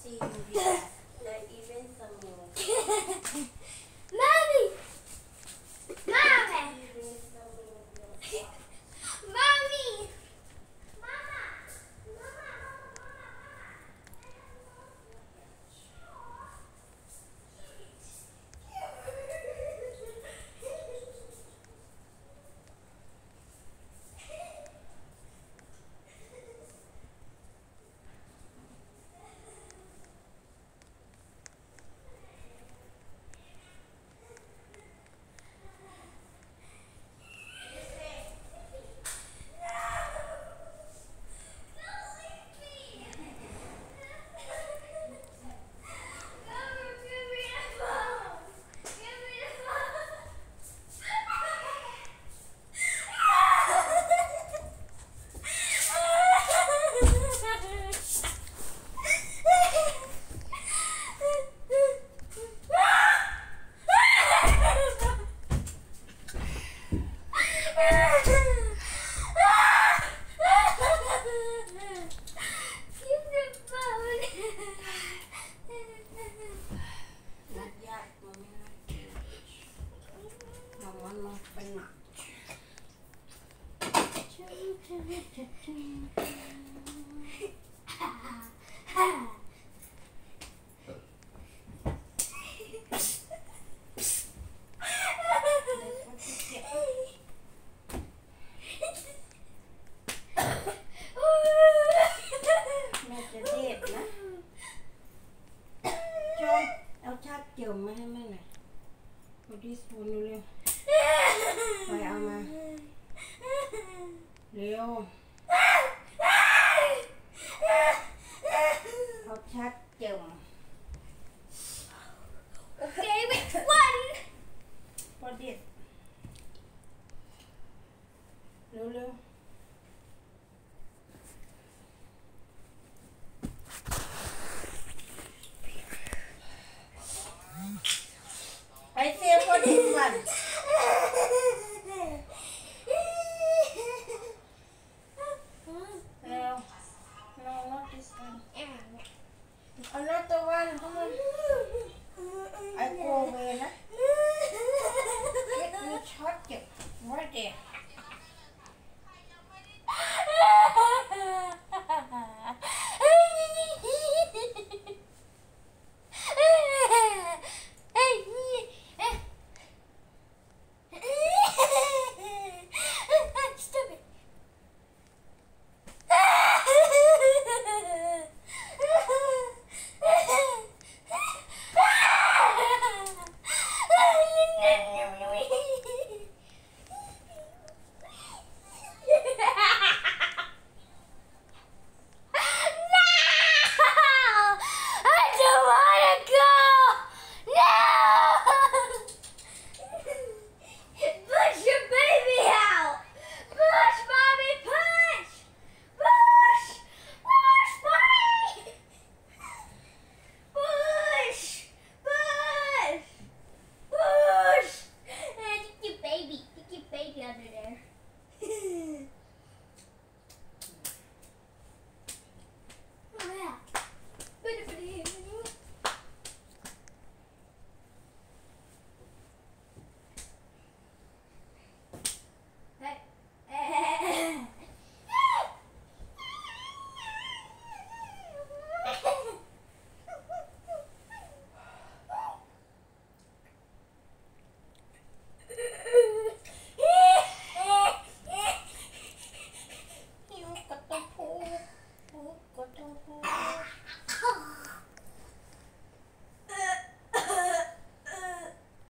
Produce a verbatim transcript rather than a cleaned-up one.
see you here. Not even some more. Mommy! Mommy! Mommy! Mama! Mama! เอาชักเกี่ยวมาให้แม่หน่อยพอดีสปูนเร็วไปเอามาเร็วเอาชักเกี่ยว Okay, which one? พอดีเร็วเร็วI say for this one. No, no, not this one. Another one. Come on. I go away. Let me shot you right there.